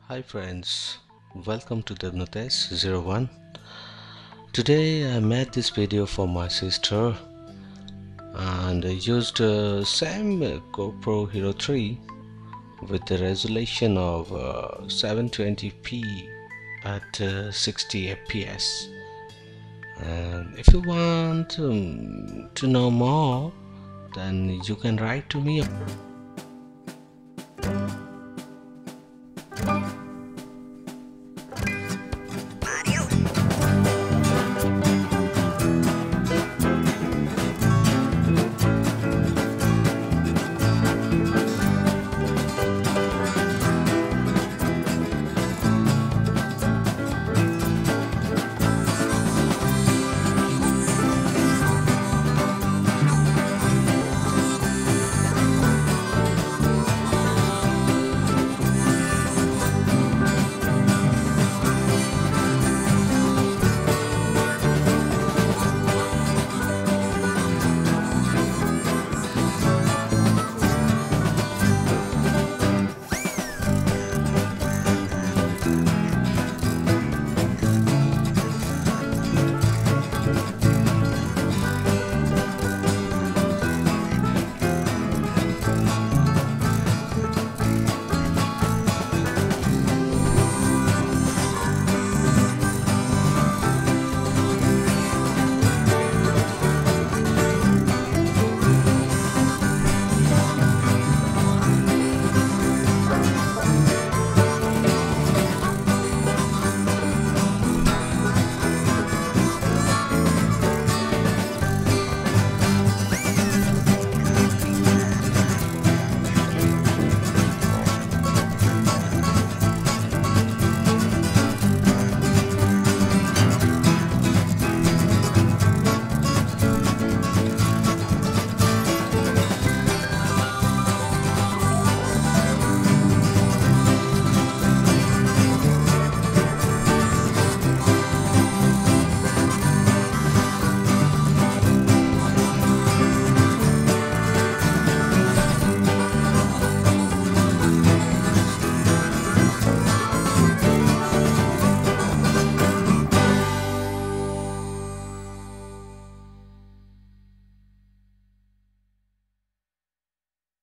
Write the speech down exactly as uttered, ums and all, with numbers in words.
Hi friends, welcome to the Natesh zero one. Today I made this video for my sister and I used uh, same uh, GoPro Hero three with the resolution of uh, seven twenty p at uh, sixty F P S. And if you want um, to know more, then you can write to me.